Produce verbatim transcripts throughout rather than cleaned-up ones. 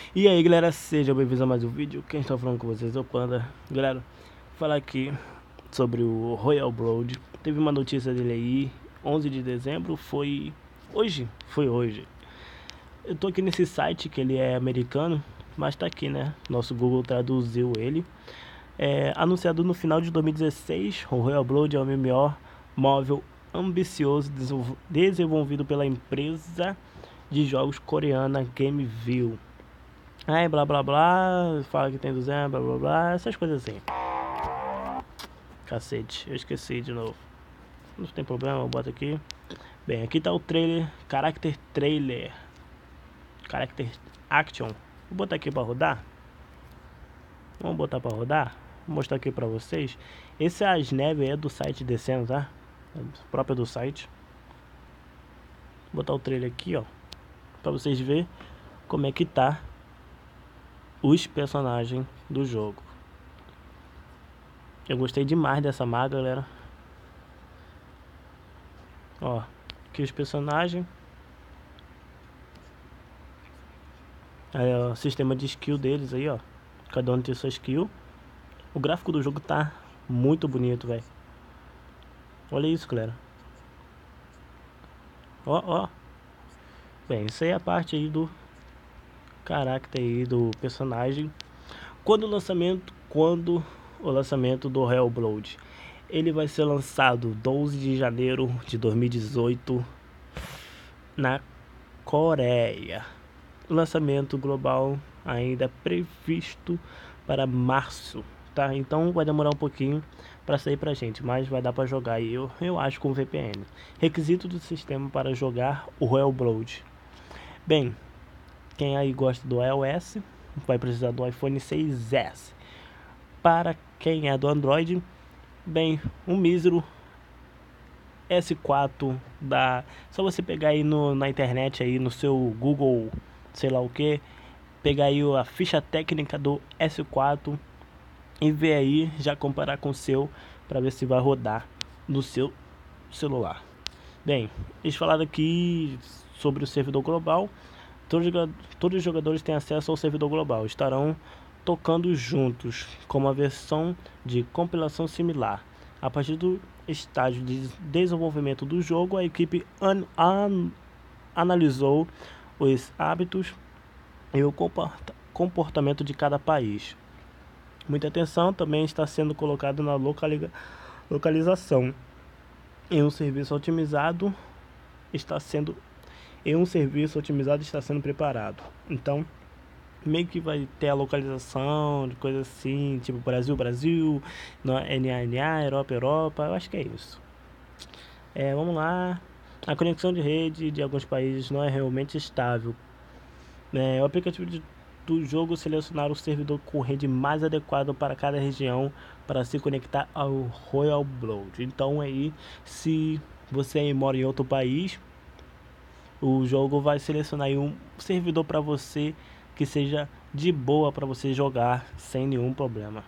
E aí galera, sejam bem-vindos a mais um vídeo. Quem está falando com vocês é o Panda. Galera, vou falar aqui sobre o Royal Blood. Teve uma notícia dele aí, onze de dezembro, foi hoje, foi hoje. Eu tô aqui nesse site que ele é americano, mas tá aqui, né? Nosso Google traduziu ele. É, anunciado no final de dois mil e dezesseis, o Royal Blood é um M M O móvel ambicioso desenvolvido pela empresa de jogos coreana Gameview. Aí blá blá blá, fala que tem duzentos, blá blá blá, essas coisas assim. Cacete, eu esqueci de novo. Não tem problema, eu boto aqui. Bem, aqui tá o trailer, Character Trailer. Character Action. Vou botar aqui pra rodar. Vamos botar pra rodar. Vou mostrar aqui pra vocês. Esse é a Snap, é do site descendo, tá? É própria do site. Vou botar o trailer aqui, ó. Pra vocês verem como é que tá os personagens do jogo. Eu gostei demais dessa maga, galera. Ó, aqui os personagens. Aí, ó, o sistema de skill deles aí, ó. Cada um tem sua skill. O gráfico do jogo tá muito bonito, velho. Olha isso, galera. Ó, ó. Bem, isso aí é a parte aí do caráter aí do personagem. Quando o lançamento, quando o lançamento do Hellblood, ele vai ser lançado doze de janeiro de dois mil e dezoito na Coreia. O lançamento global ainda é previsto para março, tá? Então vai demorar um pouquinho para sair pra gente, mas vai dar para jogar e eu, eu acho com V P N. Requisito do sistema para jogar o Hellblood. Bem, quem aí gosta do iOS vai precisar do iPhone seis S. Para quem é do Android, bem, um mísero S quatro da, só você pegar aí no, na internet aí no seu Google, sei lá o que, pegar aí a ficha técnica do S quatro e ver aí, já comparar com o seu para ver se vai rodar no seu celular. Bem, eles falaram aqui sobre o servidor global. Todos, todos os jogadores têm acesso ao servidor global, estarão tocando juntos, com uma versão de compilação similar. A partir do estágio de desenvolvimento do jogo, a equipe an an analisou os hábitos e o comportamento de cada país. Muita atenção também está sendo colocada na localiza localização. Em um serviço otimizado está sendo em um serviço otimizado está sendo preparado. Então, meio que vai ter a localização de coisas assim, tipo Brasil, Brasil, N A N A, Europa, Europa. Eu acho que é isso. É, vamos lá. A conexão de rede de alguns países não é realmente estável. É, o aplicativo de, do jogo selecionar o servidor com rede mais adequado para cada região para se conectar ao Royal Blood. Então aí, se você mora em outro país, o jogo vai selecionar aí um servidor para você que seja de boa para você jogar sem nenhum problema.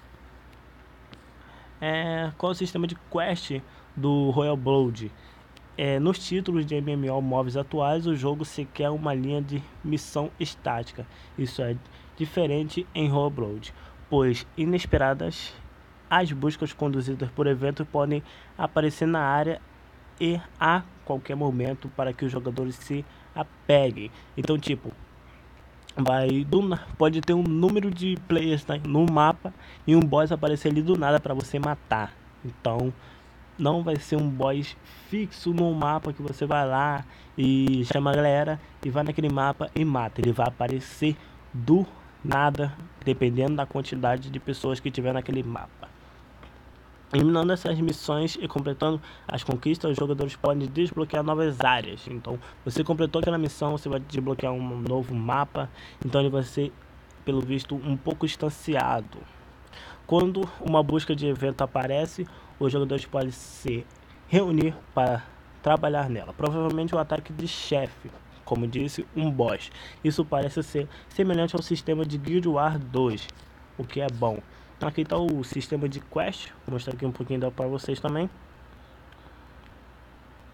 É, qual é o sistema de quest do Royal Blood? É, nos títulos de M M O móveis atuais, o jogo sequer uma linha de missão estática. Isso é diferente em Royal Blood, pois inesperadas as buscas conduzidas por eventos podem aparecer na área e a qualquer momento para que os jogadores se apeguem. Então, tipo, vai do, pode ter um número de players, tá, no mapa e um boss aparecer ali do nada para você matar. Então, não vai ser um boss fixo no mapa que você vai lá e chama a galera e vai naquele mapa e mata. Ele vai aparecer do nada, dependendo da quantidade de pessoas que tiver naquele mapa. Eliminando essas missões e completando as conquistas, os jogadores podem desbloquear novas áreas. Então, você completou aquela missão, você vai desbloquear um novo mapa. Então, ele vai ser, pelo visto, um pouco distanciado. Quando uma busca de evento aparece, os jogadores podem se reunir para trabalhar nela. Provavelmente o ataque de chefe, como disse, um boss. Isso parece ser semelhante ao sistema de Guild Wars dois, o que é bom. Aqui está o sistema de quest. Vou mostrar aqui um pouquinho para vocês também.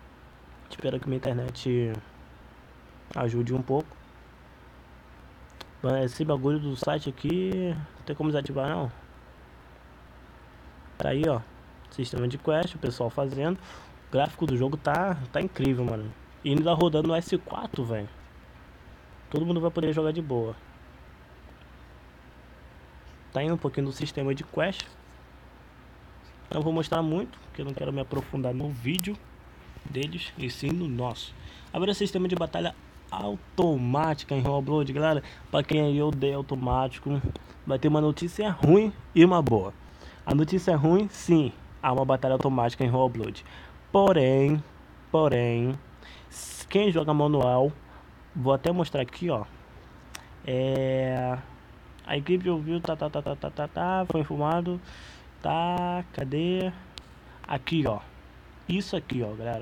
Espero que minha internet ajude um pouco. Esse bagulho do site aqui não tem como desativar não. Tá aí, ó. Sistema de quest, o pessoal fazendo. O gráfico do jogo tá, tá incrível, mano. E ainda rodando no S quatro, velho. Todo mundo vai poder jogar de boa. Tá indo um pouquinho do sistema de quest. Não vou mostrar muito, porque eu não quero me aprofundar no vídeo deles, e sim no nosso. Agora, sistema de batalha automática em Roblox, galera. Pra quem aí odeia automático, vai ter uma notícia ruim e uma boa. A notícia ruim, sim, há uma batalha automática em Roblox. Porém, porém, quem joga manual, vou até mostrar aqui, ó. É... A equipe ouviu, tá, tá, tá, tá, tá, tá, tá, foi informado. Tá, cadê? Aqui, ó. Isso aqui, ó, galera.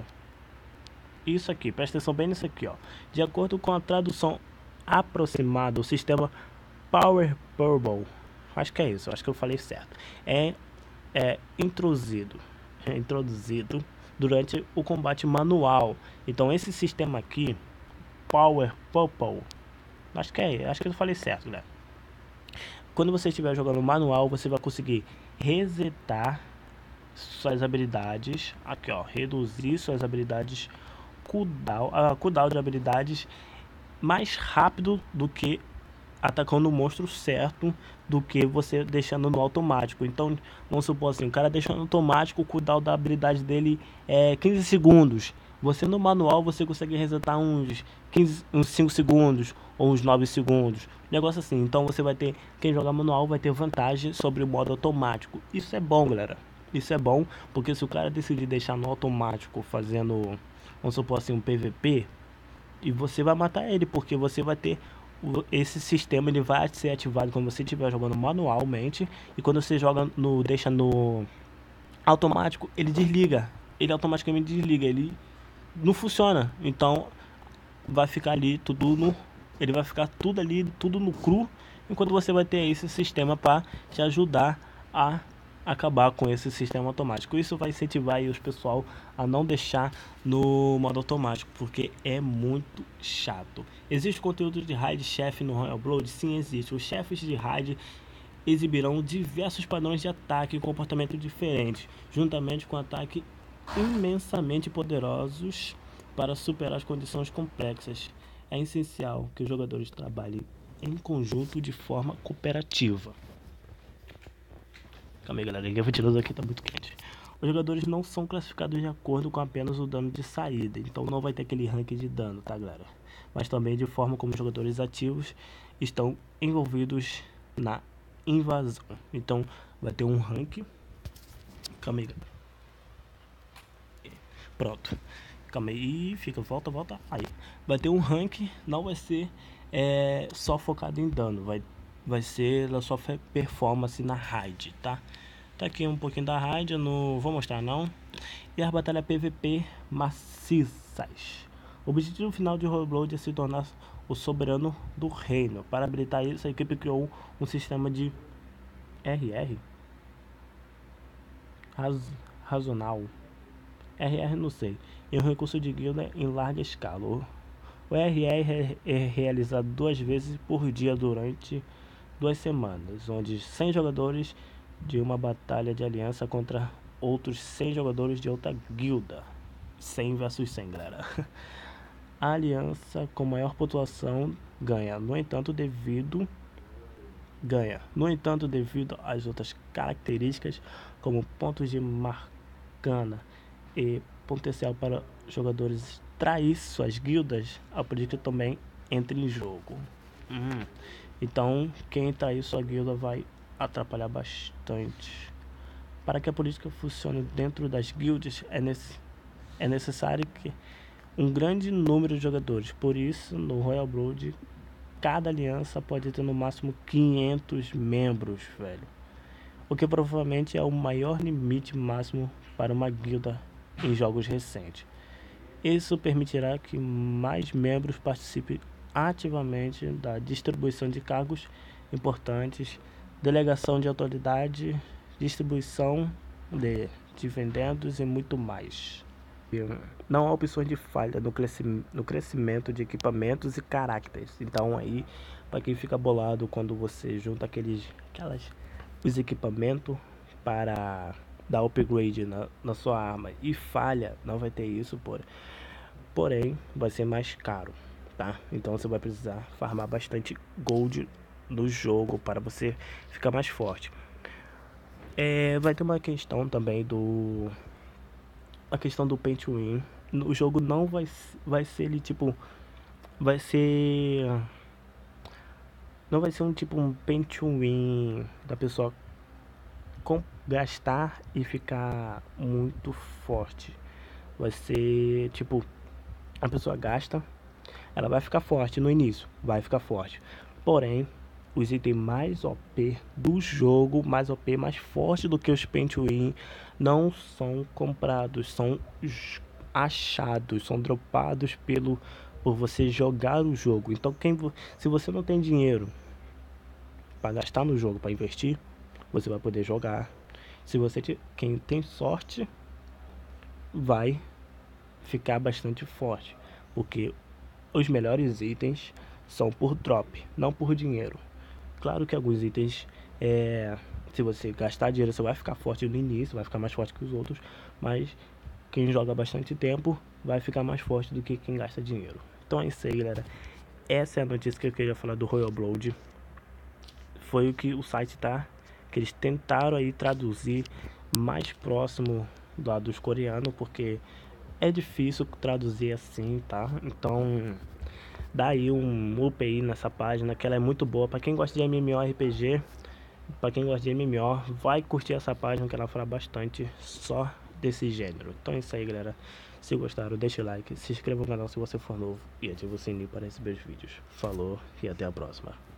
Isso aqui, presta atenção bem nisso aqui, ó. De acordo com a tradução aproximada, o sistema Power Purple, acho que é isso, acho que eu falei certo, é, é introduzido, é introduzido durante o combate manual. Então esse sistema aqui, Power Purple, acho que é, acho que eu falei certo, né? Quando você estiver jogando manual, você vai conseguir resetar suas habilidades, aqui ó, reduzir suas habilidades cooldown, uh, cooldown de habilidades mais rápido do que atacando o monstro certo, do que você deixando no automático. Então, vamos supor assim, o cara deixando no automático, o cooldown da habilidade dele é quinze segundos. Você no manual, você consegue resetar uns, quinze, uns cinco segundos ou uns nove segundos. Negócio assim. Então, você vai ter, quem joga manual vai ter vantagem sobre o modo automático. Isso é bom, galera. Isso é bom, porque se o cara decidir deixar no automático fazendo, vamos supor assim, um P V P, e você vai matar ele, porque você vai ter esse sistema, ele vai ser ativado quando você estiver jogando manualmente, e quando você joga no deixa no automático, ele desliga, ele automaticamente desliga, ele não funciona. Então vai ficar ali tudo no, ele vai ficar tudo ali, tudo no cru, enquanto você vai ter esse sistema para te ajudar a acabar com esse sistema automático. Isso vai incentivar aí os pessoal a não deixar no modo automático, porque é muito chato. Existe conteúdo de raid chefe no Royal Blood? Sim, existe. Os chefes de raid exibirão diversos padrões de ataque e comportamento diferentes, juntamente com ataques imensamente poderosos para superar as condições complexas. É essencial que os jogadores trabalhem em conjunto de forma cooperativa. Calma aí, galera, ele é ventilador aqui, tá muito quente. Os jogadores não são classificados de acordo com apenas o dano de saída, então não vai ter aquele ranking de dano, tá, galera? Mas também de forma como os jogadores ativos estão envolvidos na invasão. Então vai ter um ranking. Calma aí, galera. Pronto. Calma aí, fica, volta, volta. Aí. Vai ter um ranking, não vai ser é, só focado em dano, vai, vai ser a sua performance na raid, tá? Tá aqui um pouquinho da raid, eu não vou mostrar não. E as batalhas P V P maciças. O objetivo final de Roblox é se tornar o soberano do reino. Para habilitar isso, a equipe criou um sistema de R R Raz, razonal. R R não sei. E um recurso de guilda em larga escala. O R R é realizado duas vezes por dia durante duas semanas, onde cem jogadores de uma batalha de aliança contra outros cem jogadores de outra guilda. cem versus cem, galera. A aliança com maior pontuação ganha. No entanto, devido ganha. No entanto, devido às outras características, como pontos de marcana e potencial para jogadores trair suas guildas, a política também entra em jogo. Hum. Então, quem trair sua guilda vai atrapalhar bastante. Para que a política funcione dentro das guildas, é, nesse, é necessário que um grande número de jogadores. Por isso, no Royal Blood, cada aliança pode ter no máximo quinhentos membros, velho. O que provavelmente é o maior limite máximo para uma guilda em jogos recentes. Isso permitirá que mais membros participem ativamente da distribuição de cargos importantes, delegação de autoridade, distribuição de dividendos e muito mais. Não há opções de falha no crescimento de equipamentos e caracteres. Então aí Pra quem fica bolado quando você junta aqueles aquelas, os equipamentos para dar upgrade na, na sua arma e falha, não vai ter isso, por, porém vai ser mais caro, tá? Então você vai precisar farmar bastante gold no jogo para você ficar mais forte. É, vai ter uma questão também do a questão do paint to win. O jogo não vai vai ser ele tipo vai ser não vai ser um tipo um paint to win da pessoa com, gastar e ficar muito forte. Vai ser tipo, a pessoa gasta, ela vai ficar forte no início, vai ficar forte. Porém, os itens mais O P do jogo, mais O P, mais forte do que os paint to win, não são comprados, são achados, são dropados pelo por você jogar o jogo. Então, quem, se você não tem dinheiro para gastar no jogo, para investir, você vai poder jogar. Se você quem tem sorte vai ficar bastante forte, porque os melhores itens são por drop, não por dinheiro. Claro que alguns itens, é, se você gastar dinheiro, você vai ficar forte no início, vai ficar mais forte que os outros, mas quem joga bastante tempo vai ficar mais forte do que quem gasta dinheiro. Então é isso aí, galera. Essa é a notícia que eu queria falar do Royal Blood. Foi o que o site tá, que eles tentaram aí traduzir mais próximo lá dos coreanos, porque é difícil traduzir assim, tá? Então dá aí um up aí nessa página, que ela é muito boa. Pra quem gosta de MMORPG, pra quem gosta de M M O, vai curtir essa página, que ela fala bastante só desse gênero. Então é isso aí, galera. Se gostaram, deixa o like, se inscreva no canal se você for novo e ative o sininho para receber os vídeos. Falou e até a próxima.